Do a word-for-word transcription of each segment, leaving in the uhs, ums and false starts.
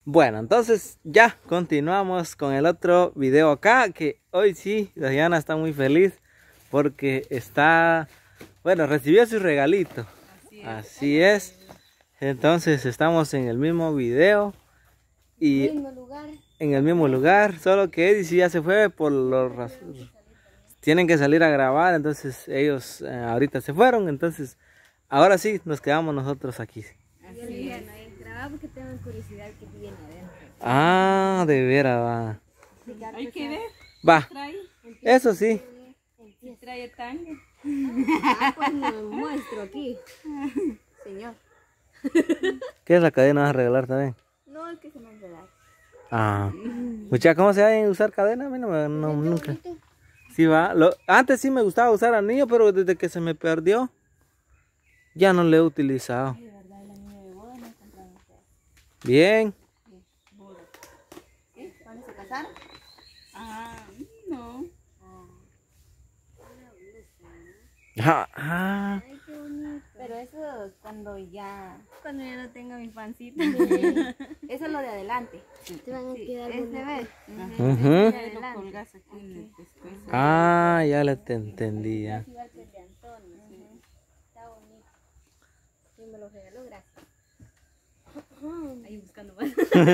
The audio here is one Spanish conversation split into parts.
Bueno, entonces ya continuamos con el otro video acá, que hoy sí, Diana está muy feliz porque está, bueno, recibió su regalito. Así es. Así es. Entonces estamos en el mismo video y en el mismo lugar, en el mismo lugar, solo que Eddie sí ya se fue por los razones. Tienen que salir a grabar, entonces ellos eh, ahorita se fueron, entonces ahora sí nos quedamos nosotros aquí. Así es. Porque tengo curiosidad que viene adentro. Ah, de veras va. Hay que ver. Va. Eso sí. ¿Qué trae tanga? Ah, pues lo muestro aquí. Señor. ¿Qué es la cadena vas a regalar también? No, es que se me va a regalar. Ah. Muchacha, ¿cómo se va a usar cadena? A mí no, me, no nunca. Sí va. Lo, antes sí me gustaba usar anillo, pero desde que se me perdió, ya no lo he utilizado. Bien. ¿Qué? ¿Van a casar? Ah, no. Ah, ah. Ay, qué bonito. Pero eso cuando ya... Cuando ya no tenga mi pancita. Sí. Eso es lo de adelante. Te van a quedar sí, este ves. Uh -huh. Uh -huh. Ah, ya le te entendí ya. Está bonito. Sí, me lo regaló, gracias. Ahí buscando más.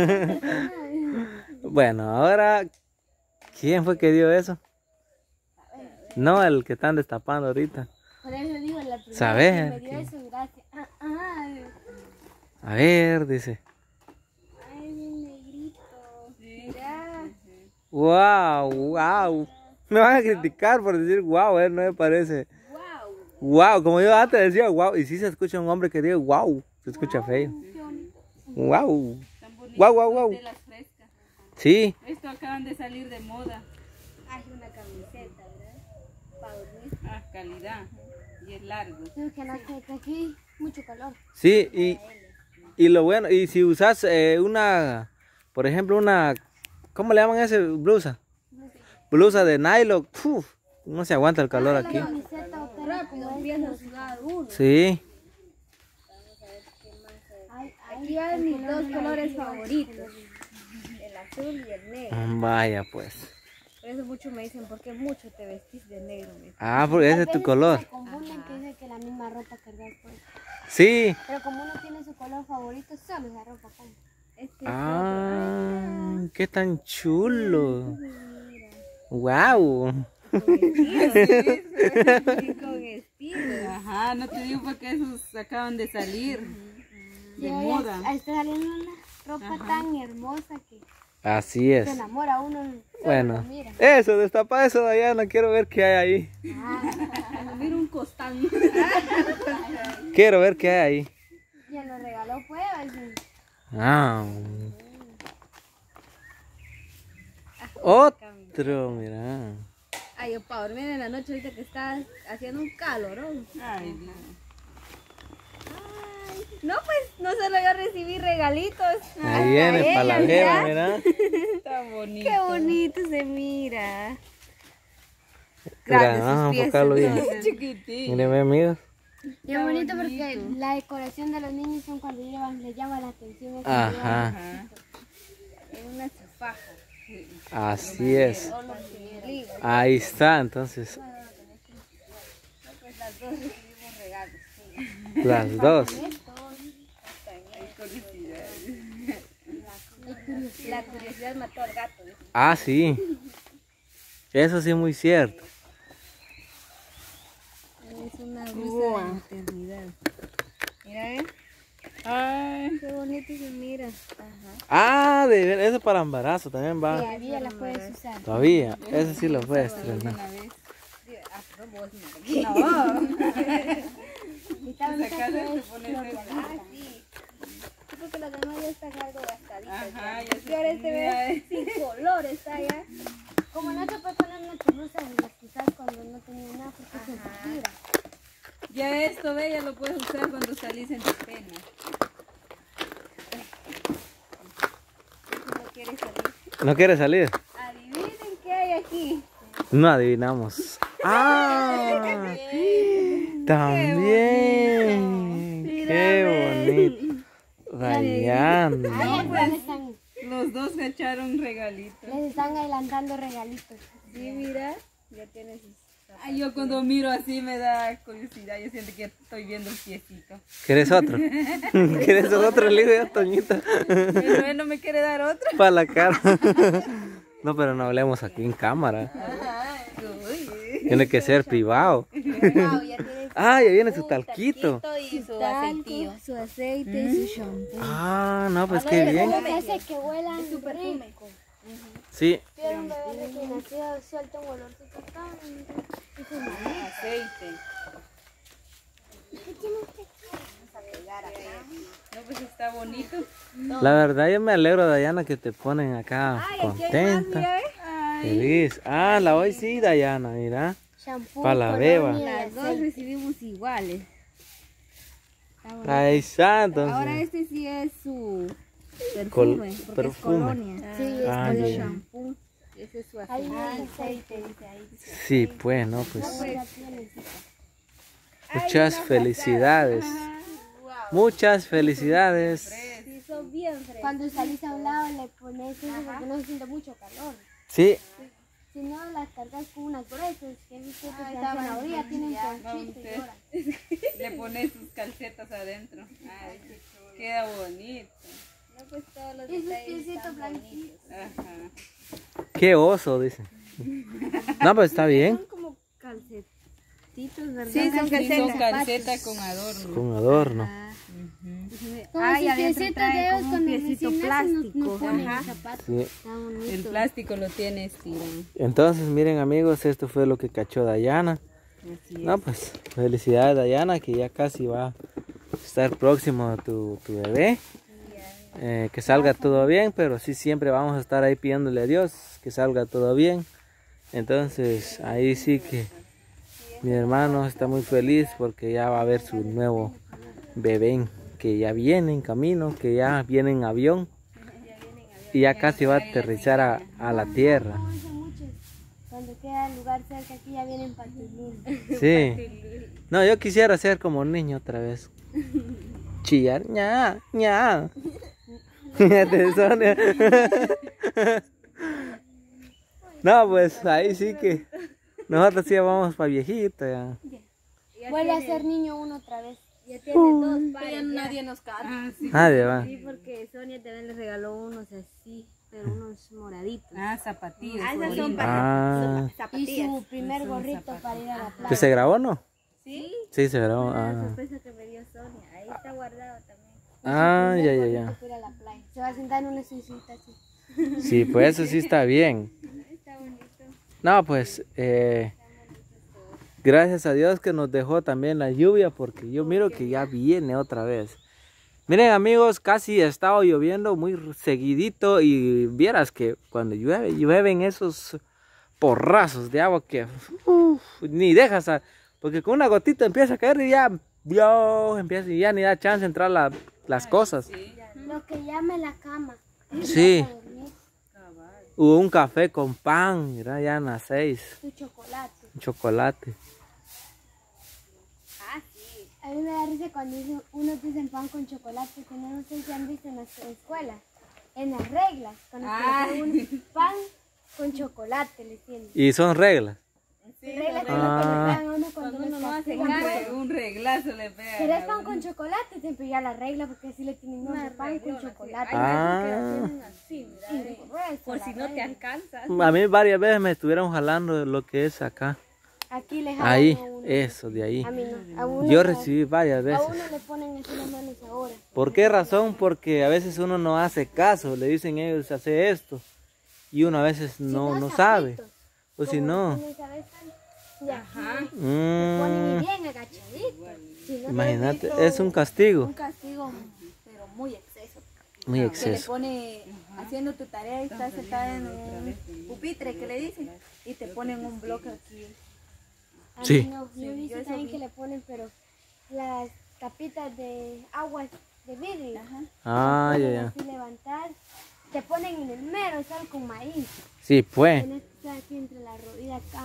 Bueno, ahora, ¿quién fue que dio eso? No, el que están destapando ahorita. Por eso digo, la primera ¿sabes? que me dio eso, gracias. Ah, ah. A ver, dice. Ay, mi negrito. Mira. Wow, wow. Me van a criticar por decir wow, él no me parece. Wow. Wow, como yo antes decía wow, y si se escucha un hombre que diga wow, se escucha feo. Wow. Wow, wow, wow. De las frescas. Sí. Esto acaban de salir de moda. Hay una camiseta, ¿verdad? Para dormir. Ah, calidad. Y es largo. Sí, que, la, que, que aquí mucho calor. Sí, y, y lo bueno, y si usas eh, una, por ejemplo, una, ¿cómo le llaman a ese blusa? Blusa de nylon, uf, no se aguanta el calor aquí. La camiseta rápido, empieza a sudar uno. Sí. Aquí van mis dos colores favoritos, el azul y el negro. Vaya pues. Por eso muchos me dicen, ¿por qué mucho te vestís de negro? Ah, porque ese es tu color. Se confunden que dice que la misma ropa cargar pues. Sí. Pero como uno tiene su color favorito, solo esa ropa compra. Este ah, qué tan chulo. Wow. Con estilo, sí, con estilo. Ajá, no te digo porque esos acaban de salir. De sí, moda. Ahí está saliendo una ropa ajá. Tan hermosa que así es. se enamora uno. Bueno, eso, destapa eso de allá, no quiero ver qué hay ahí. Ah, mira un costán. Quiero ver qué hay ahí. Ya lo regaló pues. Ah. Otro, mira. Ay, yo para dormir en la noche ahorita que está haciendo un calorón. Ay, no. No, pues, no solo yo recibí regalitos. Ahí viene, para la jeva, mira. Está bonito. Qué bonito se mira. Grande vamos a enfocarlo bien. Chiquitito. Miren, amigos. Qué bonito porque la decoración de los niños son cuando llevan, les llama la atención. Ajá. Ajá. Es una chufaja. Así es. Ahí está, entonces. Pues las dos recibimos regalos. Las dos. La curiosidad mató al gato. Ah, sí. Eso sí es muy cierto. Es una blusa de maternidad. Mira, ¿eh? Ay, qué bonito se mira. Ajá. Ah, de ver, eso para embarazo también va. Todavía la puedes usar. Todavía, eso sí lo puedes estrenar. No. Porque las demás ya están algo gastaditas. Ajá, ya se ahora este ve sin color está ya. Como no se puede poner una blusa de las quizás cuando no tenía nada porque se tira. Ya esto, ve, ya lo puedes usar cuando salís en tu pena. No quiere salir. ¿No quiere salir? Adivinen qué hay aquí. No adivinamos. ¡Ah! También. Qué bonito. Rayando. Ahí están los dos cacharon regalitos. Les están adelantando regalitos. Sí, mira, ya tienes sus... Ay, yo cuando miro así me da curiosidad, yo siento que estoy viendo el piecito. ¿Quieres otro? ¿Quieres otro? Le digo yo, Toñita. Pero él no me quiere dar otro. Para la cara. No, pero no hablemos aquí en cámara. Ay, uy. Tiene que ser privado. Ah, ya viene su talquito. Y su aceitillo. Su aceite y su shampoo. Ah, no, pues qué bien. Hace que huelan rico. Sí. Pero un bebé recién nacido suelta un olorcito tan rico. Aceite. ¿Qué tiene usted aquí? Vamos a pegar acá. No, pues está bonito. La verdad yo me alegro, Dayana, que te ponen acá Ay, aquí hay más, contenta, mira, ¿eh? feliz. Ah, la hoy sí, Dayana, mira. Shampoo, Pa' la colonia beba. y Las dos aceite. recibimos iguales. Está bonito. Ahí está, Ahora entonces. este sí es su Col- perfume, porque perfume. es colonia. Sí, es Ah, el ya, ya. shampoo. Ese es su Hay aceite. un aceite, dice ahí. Sí, pues, no, pues. No, pues ya tienes. Muchas felicidades. Muchas felicidades. Sí, son bien frescos. Cuando salís a un lado le pones eso porque no se siente mucho calor. Sí, Si no, las cargas con unas gruesas que he visto que se hacen ahorita, tienen conchito y usted. ahora. Le pones sus calcetas adentro. Ay, queda bonito. No, pues todos los y sus piecitos blanquitos. Ajá. qué oso, dice. No, pues está bien. Son como calcetitos, ¿verdad? Sí, son calcetas. son calcetas con adorno. Con adorno. Como Ay, sus adentro piecitos trae de ellos como un cuando piecito recién nacen no- plástico. no ponen Ajá. zapatos. Sí. Está bonito. El plástico lo tiene estirado. Entonces, miren amigos, esto fue lo que cachó Dayana. Así es. No, pues, felicidades Dayana, que ya casi va a estar próximo tu, tu bebé. Eh, que salga todo bien, pero sí siempre vamos a estar ahí pidiéndole a Dios que salga todo bien. Entonces, ahí sí que mi hermano está muy feliz porque ya va a ver su nuevo bebé que ya viene en camino, que ya viene en avión y ya casi va a aterrizar a, a la tierra. No, son muchos. Cuando queda el lugar cerca aquí ya vienen patilín. Sí. No, yo quisiera ser como niño otra vez. Chillar, ña, ña. Fíjate, Sonia. No, pues ahí sí que nosotros sí vamos para viejito ya. Vuelve a ser niño uno otra vez. Ya tiene dos pares. Ya. Nadie nos cae. Ah, sí. Nadie va. Sí, porque Sonia también le regaló unos así, pero unos moraditos. Ah, zapatillas. Ah, esas son Ah, Y su primer gorrito para ir a la playa. ¿que se grabó no? Sí. Sí, se grabó. La Ah, sorpresa que me dio Sonia. Ahí está guardado también. ah ya, ya, Gorrito ya. para ir a la playa. Se va a sentar en una sillita así. Sí, pues eso sí está bien. Está bonito. No, pues eh, gracias a Dios que nos dejó también la lluvia porque yo miro que ya viene otra vez. Miren amigos, casi ha estado lloviendo muy seguidito y vieras que cuando llueve, llueven esos porrazos de agua que uf, ni dejas, a- porque con una gotita empieza a caer y ya, Dios, empieza y ya ni da chance de entrar la- las cosas. Lo que llama la cama. Sí, Para dormir. hubo un café con pan, mira, ya en las seis, Tu chocolate. un chocolate. Ah, sí. A mí me da risa cuando dicen, unos dicen pan con chocolate, que no, no sé si han visto en las escuelas, en las reglas, cuando se Ah. le pone un pan con chocolate, le tienen. Y son reglas. Reglas que Ah. no que le pegan a uno cuando, Cuando uno no hace castigan. caso, un reglazo le pega. ¿Querés pan con chocolate? Siempre ya la regla, porque así le tienen nombre, pan con chocolate. Ah, Y grueso, Por la si no te regla. alcanza. a mí varias veces me estuvieron jalando lo que es acá. Aquí le jalan Ahí, a uno. eso, de ahí. A mí no. A uno Yo no. recibí varias A veces. uno le ponen así las manos ahora. ¿Por qué razón? Porque a veces uno no hace caso, le dicen ellos hace esto y uno a veces no, no sabe. O si no, Ya. Ajá. mm, Ponen bien agachaditos. Si no, imagínate, es un castigo, un castigo, pero muy exceso. muy Que le exceso. pone haciendo tu tarea y estás sentada en un pupitre que le dicen y te ponen un bloque aquí. A mí Sí. no, yo he visto yo eso también vi. que le ponen, pero las tapitas de agua de vidrio. Ah, ya, ya. Así levantar. Te ponen en el mero sal con maíz. Sí, pues. Tienes que estar aquí entre la rodilla acá.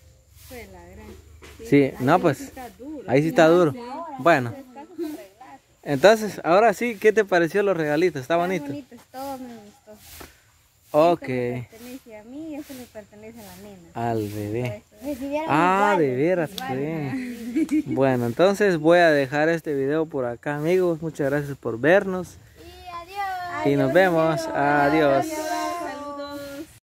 Sí, no, pues. Ahí sí está duro. Bueno, Entonces, ahora sí, ¿qué te pareció los regalitos? ¿Está bonito? Está bonito, todo me gustó. Ok. Esto me pertenece a mí y esto le pertenece a la nena. Al bebé. Recibieron Ah, iguales, de veras, iguales. sí. Bueno, entonces voy a dejar este video por acá, amigos. Muchas gracias por vernos. Y adiós. Y nos vemos. Adiós.